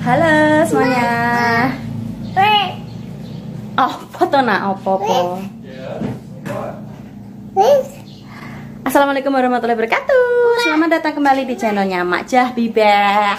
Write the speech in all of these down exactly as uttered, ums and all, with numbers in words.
Halo semuanya. Oh, foto nak opo-opo. Assalamualaikum warahmatullahi wabarakatuh. Selamat datang kembali di channelnya Mak Jah Bibeh.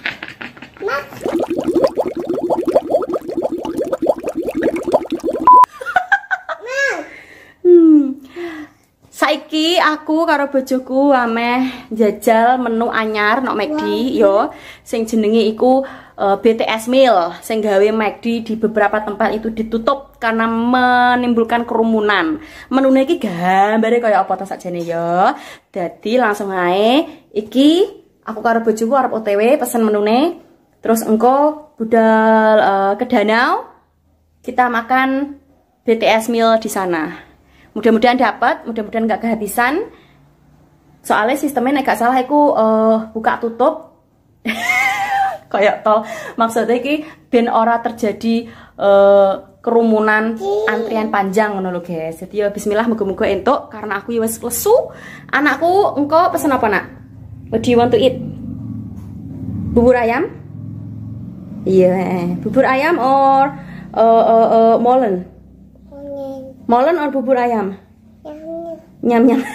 Saiki aku karo bojoku ameh jajal menu anyar nok McD yo sing jenenge iku uh, B T S Meal sing gawe McD di beberapa tempat itu ditutup karena menimbulkan kerumunan. Menune iki gambare kaya apa to sakjane yo. Dadi langsung ae iki aku karo bojoku arep O T W pesen menune. Terus engko budal uh, ke danau kita makan B T S Meal di sana. Mudah-mudahan dapat, mudah-mudahan nggak kehabisan. Soalnya sistemnya nek gak salah aku uh, buka tutup. Kayak tol. Maksudnya iki ben ora terjadi uh, kerumunan antrian panjang ngono lho guys. Jadi ya bismillah muga-muga entuk karena aku wis lesu. Anakku engko pesen apa nak? What do you want to eat? Bubur ayam? Iya, yeah. Bubur ayam or uh, uh, uh, molen? Molen or bubur ayam? Nyam nyam.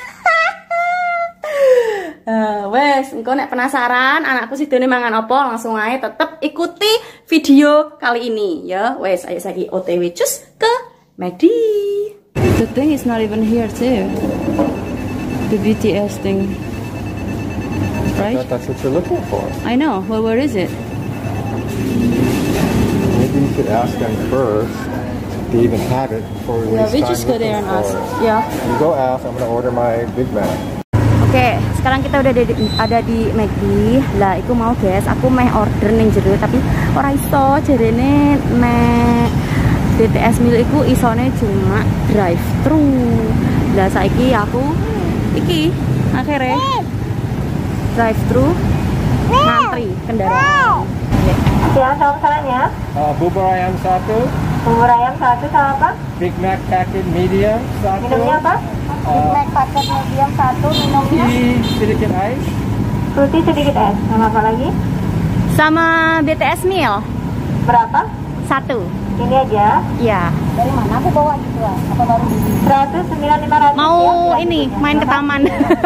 uh, wes, engkau nek penasaran anakku sidone mangan apa langsung aja tetep ikuti video kali ini ya. Wes, ayo saiki O T W cus ke McD. The thing is not even here too. The B T S thing. Right? I thought that's what you're looking for. I know. Well, where is it? Maybe you could ask them first. Even have it before we yeah, we just go there and ask. Ya. Yeah. You go ask. I'm gonna order my Big Mac. Oke, okay, sekarang kita udah ada di, ada di McD. Lah, aku mau guys, aku meh order ning jero tapi ora iso jarene nek B T S Meal iku isone cuma drive thru. Lah saiki aku iki akhirnya drive thru ngantri kendaraan. Ya, sama salahnya. Uh, bubur ayam satu. Bubur ayam satu sama apa? Big Mac packet medium satu. Minumnya apa? Uh, Big Mac packet medium satu, minumnya. sedikit ice. Fruity sedikit es. Sama apa lagi? Sama B T S Meal Berapa? satu. Ini aja. Ya. Dari mana aku bawa gitu? Apa baru beli? Seratus sembilan lima ratus. Mau ya, ini ya. main ke taman.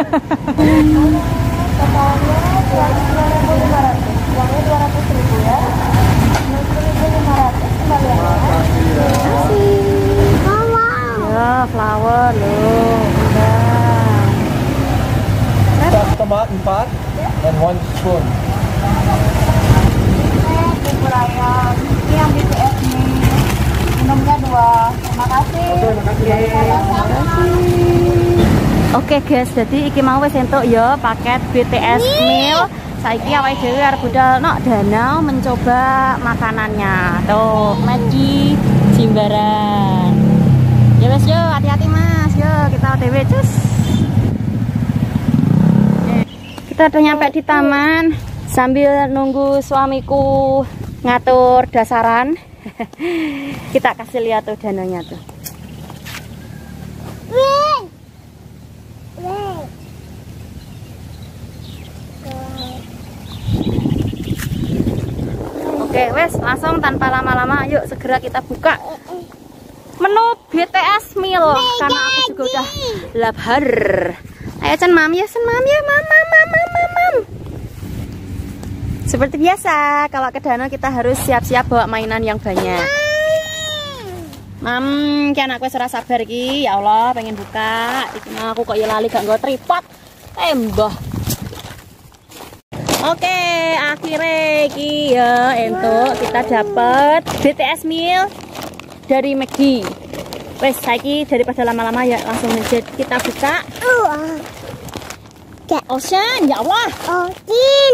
Totalnya dua ribu lima ratus. Uangnya dua ratus ribu ya. Dua ribu lima ratus kembaliannya. Makasih. Ya, flower loh. Udah. Tomat empat and one spoon. Bubur ayam. Ini yang B T S nih. Minumnya dua. Terima kasih. Terima kasih. Oke guys, jadi iki mau wis entuk ya paket B T S Meal. Saiki awake dhewe arep budal nok danau mencoba makanannya. Tuh, McD Jimbaran. Ya wes yo, hati-hati Mas. Yo, kita O T W cus. Kita udah nyampe di taman sambil nunggu suamiku ngatur dasaran. Kita kasih lihat tuh danaunya tuh. Oke, wes langsung tanpa lama-lama, yuk segera kita buka menu B T S Meal karena aku juga udah lapar. Ayo Cen Mam, ya Cen Mam, ya Mam, Mam, Mam, Mam, Mam. Seperti biasa, kalau ke danau kita harus siap-siap bawa mainan yang banyak. Mam, ki anakku wis ora sabar iki, ya Allah, pengen buka. Iki mah aku kok ya lali gak nggo tripod. Tembah. Oke, akhirnya iki ya entuk kita dapat B T S Meal dari McD. Wes saiki daripada lama-lama ya langsung aja kita buka. Ocean, ya Allah. Ocin.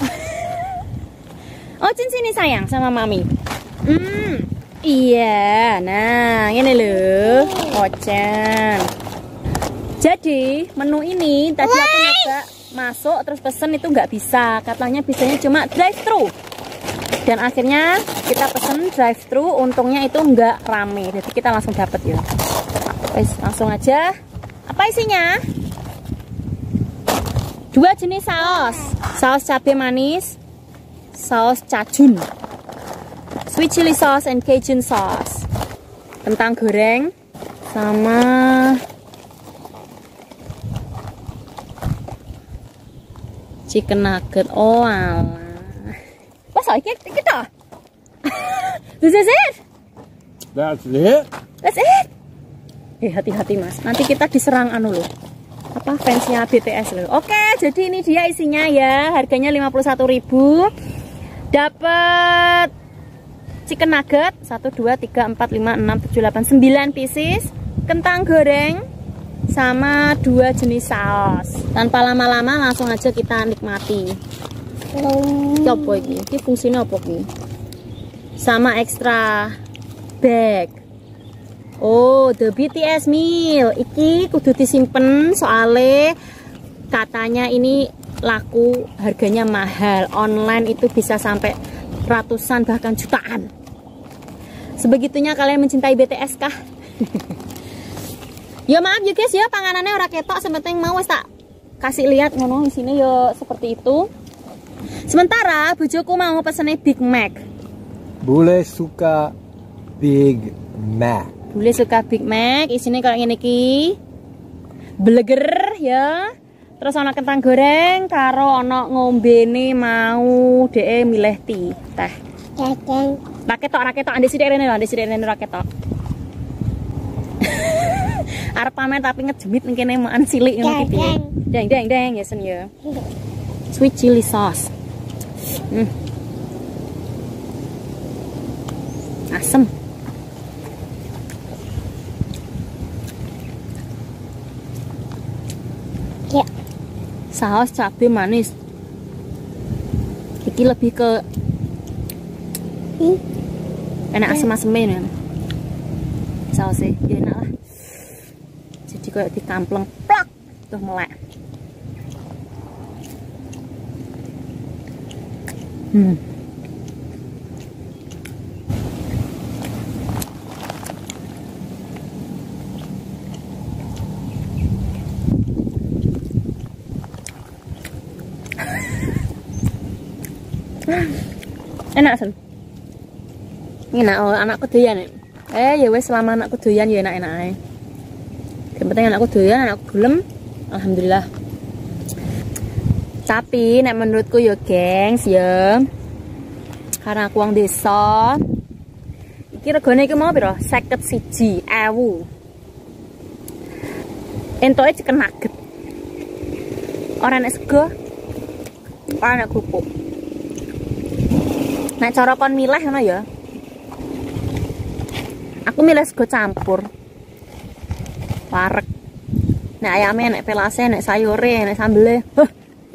Ocin sini sayang sama Mami. Hmm, iya. Nah, ini loh, Ocen. Jadi menu ini tadi aku nyoba masuk terus pesen itu nggak bisa, katanya bisanya cuma drive thru dan akhirnya kita pesen drive thru, untungnya itu nggak rame jadi kita langsung dapet ya. Wes langsung aja. Apa isinya? Dua jenis saus, saus cabai manis saus cajun, sweet chili sauce and Cajun sauce, kentang goreng, sama chicken nugget. Oh alah. What's all kita? Kita. This is it. That's it? That's it. Eh hati-hati mas, nanti kita diserang anu loh. Apa fansnya B T S loh. Oke, jadi ini dia isinya ya. Harganya lima puluh satu ribu. Dapat chicken nugget satu, dua, tiga, empat, lima, enam, tujuh, delapan, sembilan pieces, kentang goreng sama dua jenis saus. Tanpa lama-lama langsung aja kita nikmati. Ini apa ini? Ini fungsinya apa ini? Sama extra bag. Oh, the B T S meal. Iki kudu disimpen soalnya katanya ini laku, harganya mahal. Online itu bisa sampai ratusan bahkan jutaan. Sebegitunya kalian mencintai B T S kah? Ya maaf ya guys ya, panganannya ora ketok, sementing mau wis tak kasih lihat ngono isine ya seperti itu. Sementara bojoku mau pesennya Big Mac. Bule suka Big Mac. Bule suka Big Mac, isinya kalau ngene iki. Bleger ya. Terus ana kentang goreng karo ana ngombene mau dhek milih teh. Teh. Kakang. Ra ketok, ra ketok, ande sithik rene lho, ande sithik rene ra ketok. Arep pamer tapi ngejemit ning kene maan cilik ngono iki piye. Deng deng deng ya sen ya. Sweet chili sauce. Hmm. Asem. Ya. Saus cabai manis. Iki lebih ke Hmm. enak asem-asemin ya. Sausnya ya enak lah. Jadi kayak dikampleng plak tuh melek. Hmm. Enak sih. Enak oh, anakku doyan ya. Eh ya wes selama anakku doyan ya enak-enak ae. Yang penting anakku doyan, anakku gelem, alhamdulillah. Tapi nek menurutku ya gengs ya, karena aku wong desa, iki regane iki mau piro? seket siji ewu. Entoke chicken nugget. Ora nek sego, ora nek kerupuk. Nek cara kon milih ngono ya. Aku milih sego campur. Wareg. Nek ayame, nek pelase, nek sayure, nek sambele. Huh.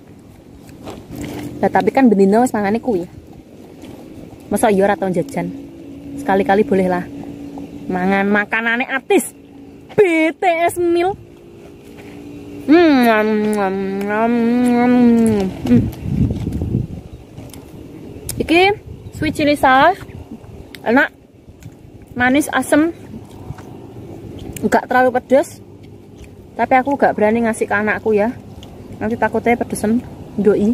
Lah tapi kan bendino wis mangane kuwi. Masa iya ora tau jajan. Sekali-kali boleh lah. Mangan makanane artis. B T S meal. Hmm. Hmm. Iki sweet chili sauce. Enak. Manis asem. Enggak terlalu pedas. Tapi aku gak berani ngasih ke anakku ya. Nanti takutnya pedesen doi.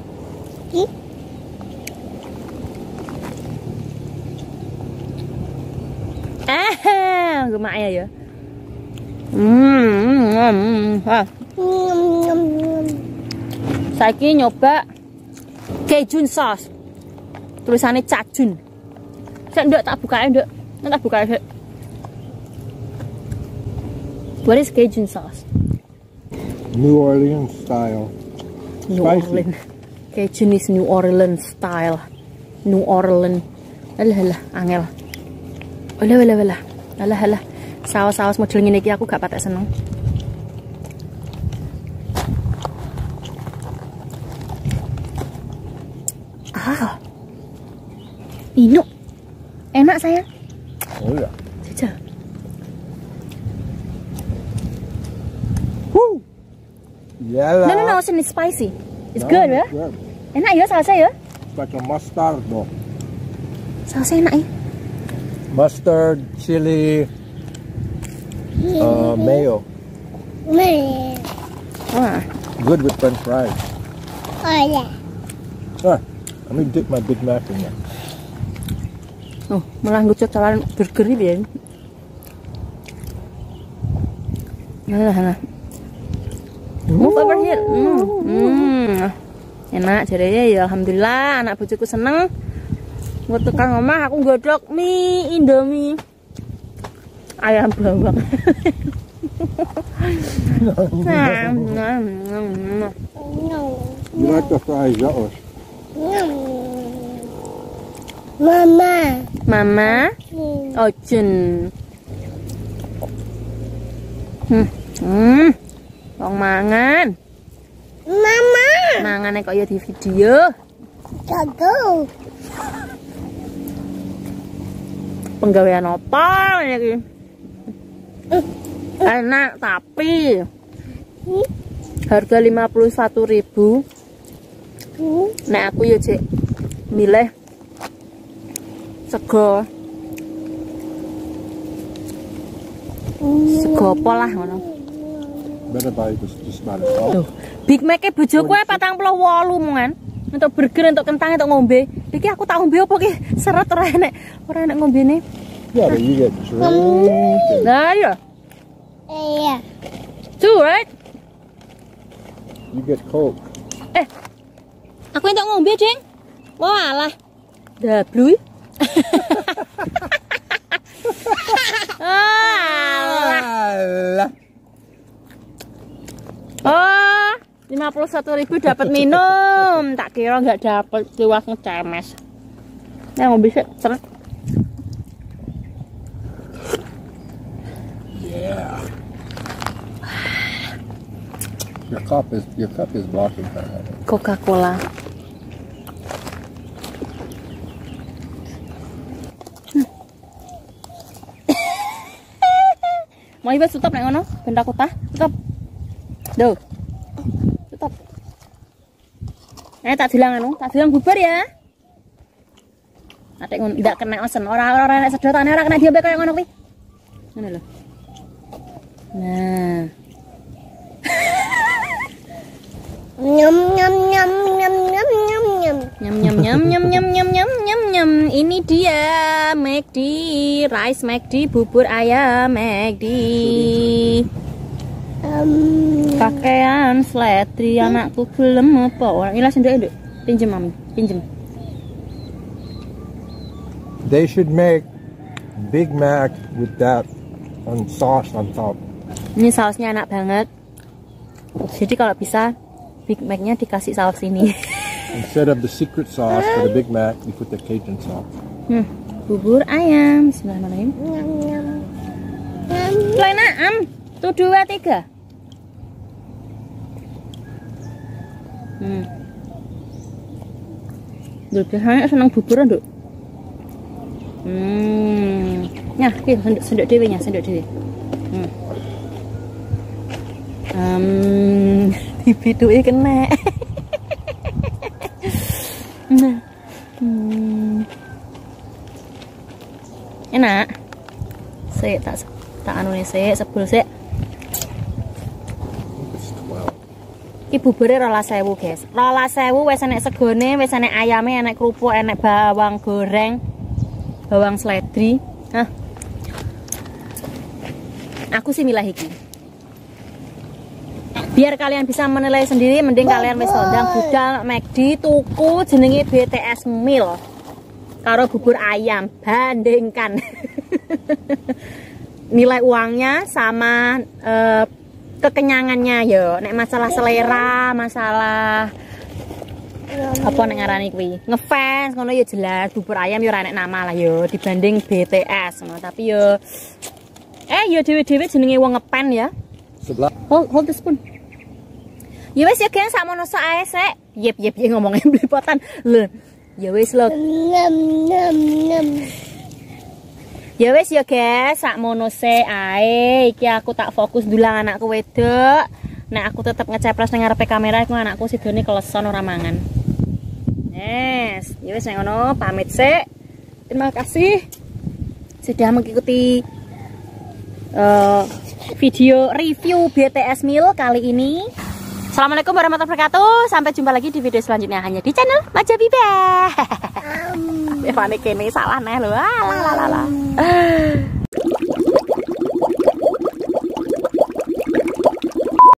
Eh, gemak ya. Hmm, ah. Saiki nyoba Cajun sauce. Tulisannya cajun. Saya ndak tak buka ndak. Tak buka sik. What is Cajun sauce? New Orleans style. New Spicy. Orleans. Cajun is New Orleans style. New Orleans. Alah alah angel. Alah alah alah. Alah alah. Saus-saus model ngene iki aku gak patek seneng. Ah. Ino. Enak sayang. Oh iya. Jajal. Woo. Yalah. No no no, it's spicy. It's No, good ya. good. Enak ya sausnya ya. It's like a mustard though. Sausnya enak ya. Mustard, chili, uh, mayo. Mayo. Wah. Good with French fries. Oh ya. Ah, Let me dip my Big Mac in there. Oh, malah ngucap calan burger ini biar. Nah, nah. Move over here. Hmm. Hmm. Enak jadinya ya, alhamdulillah anak bojoku seneng. Mau tekan omah aku godok mie Indomie ayam bawang. You like the fries, yours? Mama. Mama, Ojen. Hmm, hmm, wong mangan. Mama. Mangane kok ya di video. Jago. Penggawean apa ini iki? Enak tapi harga lima puluh satu ribu. Nek aku ya cek milih sego sego apa lah ngono. Better buy this just about it all. Big Mac e bojoku e patang puluh wolu mongan. Untuk burger, untuk kentang, untuk ngombe. Iki aku tak ngombe apa ki? Seret ora enek. Ora enek ngombene. Yeah, but you get drink. Nah, iya. Iya. Two, right? You get Coke. Eh. Aku entuk ngombe, Ding. Walah. Dablu. Alah. Oh, lima puluh satu ribu dapat minum. Tak kira nggak dapat, luas ngecemes. Nah, ngombe sik, seret. Yeah. Your cup is your cup is blocking her. Coca-Cola. Mau ibas tutup nek ngono, ben tak kutah. Tutup. Duh. Tutup. Eh tak bilang anu, tak bilang bubar ya. Nek ngono ndak kena osen, ora ora nek sedotane ora kena diombe kaya ngono kuwi. Ngono lho. Nah. Nyam nyam nyam nyam nyam nyam nyam. Nyam nyam nyam nyam nyam nyam nyam nyam nyam. Ini dia McD, rice McD, bubur ayam McD. Um, Kakean sletri anakku gelem apa? Ora ilas ndek ndek. Pinjem mami, pinjem. They should make Big Mac with that on sauce on top. Ini sausnya enak banget. Jadi kalau bisa Big Mac-nya dikasih saus ini. Instead of the secret sauce for the Big Mac, you put the Cajun sauce. Hmm, bubur ayam. Bismillahirrahmanirrahim. nyam nyam. Play naam. Tuh dua tiga. Hmm. Duh, biasanya senang bubur nduk. Hmm. Nah, iki sendok sendok dhewe nya, sendok dhewe. Hmm. Um, dibiduke kena. Nah. Hmm. Enak. Sik tak tak anune sik, sebul sik. It's twelve. Iki bubure rolas ewu, guys. rolas ewu wis enek segone, wis enek ayame, enek kerupuk, enek bawang goreng, bawang seledri. Hah. Aku sih milih iki. Biar kalian bisa menilai sendiri, mending kalian wis ondang budal McD tuku jenenge B T S Meal karo bubur ayam, bandingkan. Nilai uangnya sama uh, kekenyangannya yo. Nek masalah selera, masalah apa nek ngarani kuwi? Ngefans ngono ya jelas bubur ayam yo ora nek nama lah yo dibanding B T S ngono. Tapi yo eh yo dhewe-dhewe jenenge wong ngepen ya. Sebelah. Hold, hold the spoon. Ya wis ya geng sakmono sae sik. Yep yep yep ngomongnya blipotan. Lho. Ya wis lho. Nyam nyam nyam. Ya wis ya guys, sakmono sik ae. Iki aku tak fokus dulang anakku wedok. Nek aku tetep ngeceplos nang ngarepe kamera iku anakku sidone keleson ora mangan. Yes, ya wis nek ngono pamit sik. Terima kasih sudah mengikuti uh, video review B T S Meal kali ini. Assalamualaikum warahmatullahi wabarakatuh. Sampai jumpa lagi di video selanjutnya hanya di channel Maja Bibe. Panik ini salah nih loh.